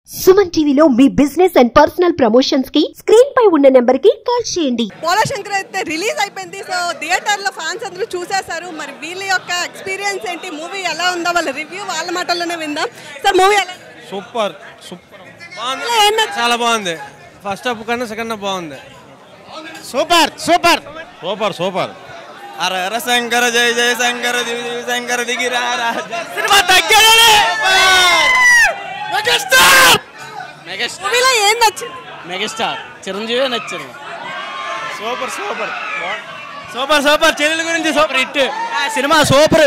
సుమన్ టీవీలో మీ business and personal promotions కి స్క్రీన్ పై ఉన్న నెంబర్ కి కాల్ చేయండి. పోలా శంకర్ అయితే రిలీజ్ అయిపోయింది. సో థియేటర్ లో ఫ్యాన్స్ అందరూ చూసేశారు. మరి వీళ్ళ యొక్క ఎక్స్పీరియన్స్ ఏంటి, మూవీ ఎలా ఉందో వాళ్ళ రివ్యూ వాళ్ళ మాటల్లోనే విందాం. సార్ మూవీ ఎలా? సూపర్ సూపర్ చాలా బాగుంది. ఫస్ట్ హాఫ్ కన్నా సెకండ్ హాఫ్ బాగుంది. Super super super super. అర శంకర జయ జయ శంకర దివి దివి శంకర దిగిరా సినిమా తగ్గేదే. మూవీలో ఏం నచ్చింది? మెగాస్టార్ చిరంజీవి నచ్చింది. Super super super super. చెల్లెల గురించి super hit cinema super.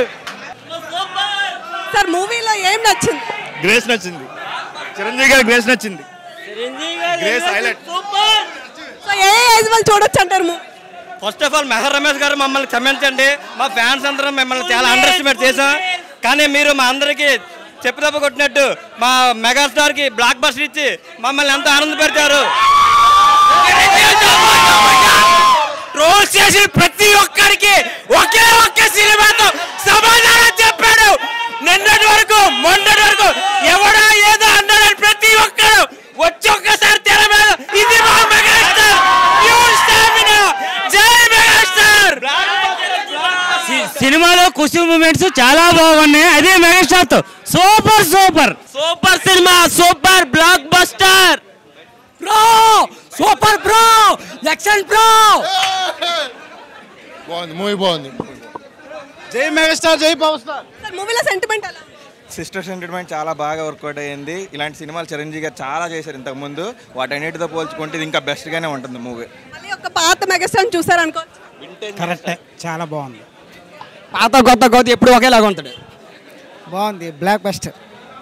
Sir మూవీలో ఏం నచ్చింది? గ్రేస్ నచ్చింది. చిరంజీవి గారి గ్రేస్ నచ్చింది. Grace highlight. సో ఏ ఏజ్ వాళ్ళు చూడొచ్చు అంటారు movie? First half all Meher Ramesh గారు మమ్మల్ని క్షమించండి. మా ఫ్యాన్స్ అందరం మిమ్మల్ని చాలా అండర్ ఎస్టిమేట్ చేశాం. కానీ మీరు మా అందరికీ చెప్పుదెబ్బ కొట్టినట్టు మా మెగాస్టార్ కి బ్లాక్ బస్టర్ ఇచ్చి మమ్మల్ని ఎంతో ఆనందపరిచారు. ట్రోల్ చేసి ప్రతి ఒక్కరికి ఒకే ఒక్క సినిమాతో సమాధానం చెప్పాడు. నిన్నటి వరకు మొన్నటి వరకు ఎవడో ఏదో అన్నాడని ప్రతి ఒక్కరు వచ్చి ఒక్కసారి తెర మీద ఇది మా మెగాస్టార్ ప్యూర్ స్టామినా. జై మెగాస్టార్. సినిమాలో ఖుషి మూమెంట్స్ చాలా బాగున్నాయి. అదే మెగాస్టార్ తో super super super cinema. Super blockbuster bro. Super bro. Action bro. బాగుంది, మూవీ బాగుంది. జై మెగాస్టార్, జై పవర్ స్టార్. సార్ మూవీలో సెంటిమెంట్ ఎలా? సిస్టర్ సెంటిమెంట్ చాలా బాగా వర్కౌట్ అయ్యింది. ఇలాంటి సినిమాలు చిరంజీవి గారు చాలా చేశారు ఇంతకుముందు. వాటన్నిటితో పోల్చుకుంటే ఇది ఇంకా బెస్ట్గానే ఉంటుంది మూవీ. మళ్ళీ ఒక పాత మెగాస్టార్ చూసారు అనుకోవచ్చు. కరెక్టే, చాలా బాగుంది. పాత కొత్త కొత్త ఎప్పుడు ఒకేలాగా ఉంటాడు. బాగుంది. Block buster.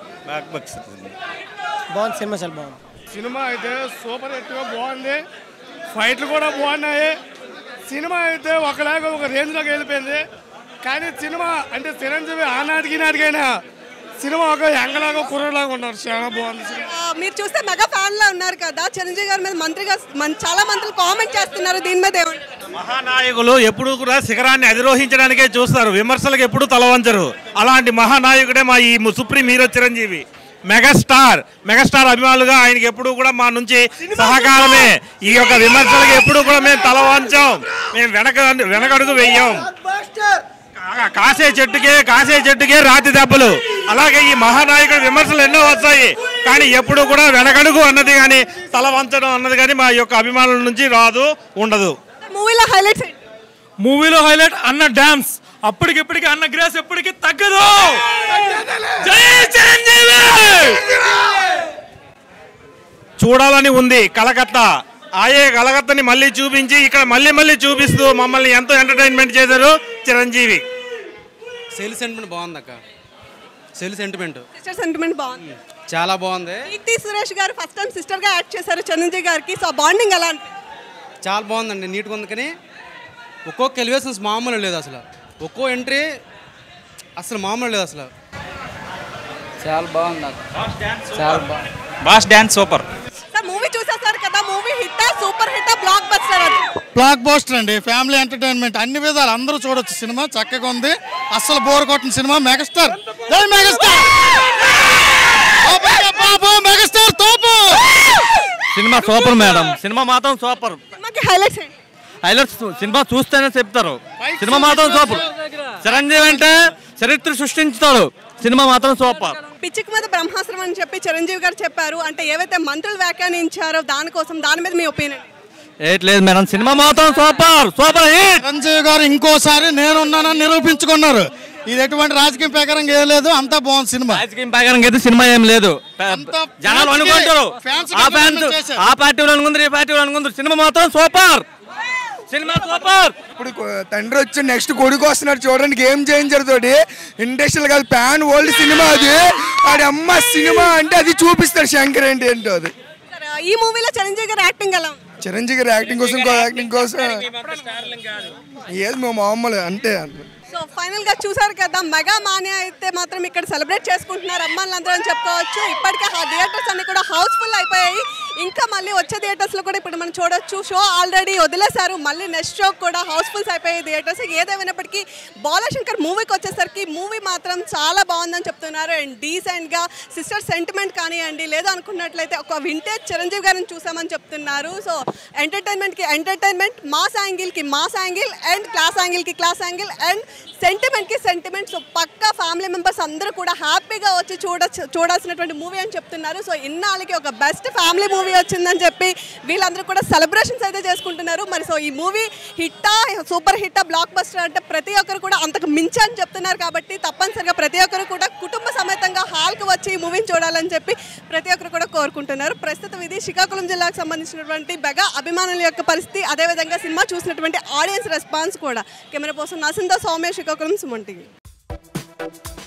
బాగుంది సినిమా, చాలా బాగుంది. సినిమా అయితే సూపర్ హిట్గా బాగుంది. ఫైట్లు కూడా బాగున్నాయి. సినిమా అయితే ఒకలాగా ఒక రేంజ్లోకి వెళ్ళిపోయింది. కానీ సినిమా అంటే చిరంజీవి ఆనాటికి నాటికైనా సినిమా ఒక ఎంగలాగా కుర్రలాగా ఉన్నారు. చాలా బాగుంది సినిమా. మీరు చూస్తే మెగా ఫ్యాన్ లా ఉన్నారు కదా, చిరంజీవి గారి మీద మంత్రిగా చాలా మంత్రులు కామెంట్ చేస్తున్నారు. దీని మీద ఏమంటారు? మహానాయకులు ఎప్పుడు కూడా శిఖరాన్ని అధిరోహించడానికే చూస్తారు, విమర్శలకు ఎప్పుడు తలవంచరు. అలాంటి మహానాయకుడే మా ఈ సుప్రీం హీరో చిరంజీవి. మెగాస్టార్ అభిమానులుగా ఆయనకి ఎప్పుడు కూడా మా నుంచి సహకారమే. ఈ యొక్క విమర్శలకు ఎప్పుడు కూడా మేము తల వంచాం, మేము వెనకడుగు వెయ్యం. కాసే చెట్టుకే రాతి దెబ్బలు. అలాగే ఈ మహానాయకుడి విమర్శలు ఎన్నో వచ్చాయి, కానీ ఎప్పుడు కూడా వెనకడుగు అన్నది కానీ తల వంచడం అన్నది కానీ మా యొక్క అభిమానుల నుంచి రాదు, ఉండదు. మూవీలో హైలైట్ అన్న డాన్స్. అప్పటికిప్పటికి అన్న గ్రేస్ ఎప్పటికీ తగ్గదు. జై చిరంజీవి. చూడాలని ఉంది కలకత్తా. ఆయే కలకత్తని మళ్ళీ చూపించి ఇక్కడ మళ్ళీ చూపిస్తూ మమ్మల్ని ఎంతో ఎంటర్టైన్మెంట్ చేశారు చిరంజీవి. సెల్ సెంటిమెంట్ బాగుంది అక్క. సెల్ సెంటిమెంట్ బాగుంది, చాలా బాగుంది. కీర్తి సురేష్ గారు ఫస్ట్ టైం సిస్టర్ గా యాక్ట్ చేశారు చిరంజీవి గారికి. సో బాండింగ్ ఎలా అనిపించింది? చాలా బాగుందండి, నీట్గా ఉంది. కానీ ఒక్కొక్క ఎలివేషన్స్ మామూలు లేదు అసలు. ఒక్కో ఎంట్రీ అసలు మామూలు లేదు అసలు. చాలా బాగుంది అక్క. చాలా బాగుంది. Boss dance super. మూవీ చూసేసారు కదా, మూవీ హిట్టా, సూపర్ హిట్టా, బ్లాక్ బస్టర్? బ్లాక్ బస్టర్ అండి. ఫ్యామిలీ ఎంటర్టైన్మెంట్ అన్ని విధాలు అందరూ చూడొచ్చు. సినిమా చక్కగా ఉంది, అస్సలు బోర్ కొట్టిన సినిమా. మెగాస్టార్, జై మెగాస్టార్. మెగాస్టార్ తోపు. సినిమా సూపర్ మేడం. సినిమా మాత్రం సూపర్. హైలైట్స్ సినిమా చూస్తేనే చెప్తారు. సినిమా మాత్రం సూపర్. చిరంజీవి అంటే చరిత్ర సృష్టించుతాడు. సినిమా మాత్రం సూపర్. పిచ్చికి మీద బ్రహ్మాస్త్రం అని చెప్పి చిరంజీవి గారు చెప్పారు. అంటే ఏవైతే మంత్రులు వ్యాఖ్యానించారో దాని మీద మీ ఒపీనియన్? లేదు మేడం, సినిమా మాత్రం సూపర్ హిట్. చిరంజీవి గారు ఇంకోసారి నేనున్నానని నిరూపించుకున్నారు. ఇది ఎటువంటి రాజకీయ ప్రకారంగా ఏం లేదు, అంతా బాగుంది సినిమా. రాజకీయం ప్రకారంగా అయితే సినిమా ఏం లేదు. జనాలు అనుకుంటారు ఆ పార్టీ అనుకుంటారు, ఈ పార్టీ అనుకుంటారు. సినిమా మాత్రం సూపర్. Cinema super. ఇప్పుడు తండ్రి వచ్చి నెక్స్ట్ కొడుకు వస్తున్నాడు చూడండి. గేమ్ చేంజర్ తోటి ఇండస్ట్రియల్ కాదు, ప్యాన్ వరల్డ్ సినిమా అది. ఆడి అమ్మ సినిమా అంటే అది చూపిస్తాడు శంకర్ ఏంటి ఏంటో అది. ఈ మూవీలో చిరంజీవి గారు యాక్టింగ్ ఎలా? చిరంజీవి గారు యాక్టింగ్ కోసం ఏది మేము మామూలు అంటే. సో ఫైనల్ గా చూసారు కదా, మెగా మానియా అయితే మాత్రం ఇక్కడ సెలబ్రేట్ చేసుకుంటున్నారు అమ్మాయిలందరూ అని చెప్పుకోవచ్చు. ఇప్పటికే థియేటర్స్ అన్ని కూడా హౌస్ఫుల్ అయిపోయాయి. ఇంకా మళ్ళీ వచ్చే థియేటర్స్లో కూడా ఇప్పుడు మనం చూడొచ్చు. షో ఆల్రెడీ వదిలేశారు, మళ్ళీ నెక్స్ట్ షో కూడా హౌస్ఫుల్స్ అయిపోయే థియేటర్స్. ఏదేమైనప్పటికీ బాలశంకర్ మూవీకి వచ్చేసరికి మూవీ మాత్రం చాలా బాగుందని చెప్తున్నారు. అండ్ డీసెంట్గా సిస్టర్ సెంటిమెంట్ కానివ్వండి, లేదా అనుకున్నట్లయితే ఒక వింటేజ్ చిరంజీవి గారిని చూసామని చెప్తున్నారు. సో ఎంటర్టైన్మెంట్కి ఎంటర్టైన్మెంట్, మాస్ యాంగిల్కి మాస్ యాంగిల్, అండ్ క్లాస్ యాంగిల్కి క్లాస్ యాంగిల్, అండ్ సెంటిమెంట్కి సెంటిమెంట్. సో పక్కా ఫ్యామిలీ మెంబర్స్ అందరూ కూడా హ్యాపీగా వచ్చి చూడాల్సినటువంటి మూవీ అని చెప్తున్నారు. సో ఇన్నాళ్ళకి ఒక బెస్ట్ ఫ్యామిలీ మూవీ వచ్చిందని చెప్పి వీళ్ళందరూ కూడా సెలబ్రేషన్స్ అయితే చేసుకుంటున్నారు. మరి సో ఈ మూవీ హిట్టా, సూపర్ హిట్టా, బ్లాక్ బస్టర్ అంటే ప్రతి ఒక్కరు కూడా అంతకు మించి అని చెప్తున్నారు. కాబట్టి తప్పనిసరిగా ప్రతి ఒక్కరు కూడా కుటుంబ సమేతంగా హాల్కి వచ్చి ఈ మూవీని చూడాలని చెప్పి ప్రతి ఒక్కరు కూడా కోరుకుంటున్నారు. ప్రస్తుతం ఇది శ్రీకాకుళం జిల్లాకు సంబంధించినటువంటి మెగా అభిమానుల యొక్క పరిస్థితి, అదేవిధంగా సినిమా చూసినటువంటి ఆడియన్స్ రెస్పాన్స్ కూడా. కెమెరా పర్సన్ నసిందా, సౌమ్య, శ్రీకాకుళం, సుమన్ టీవీ.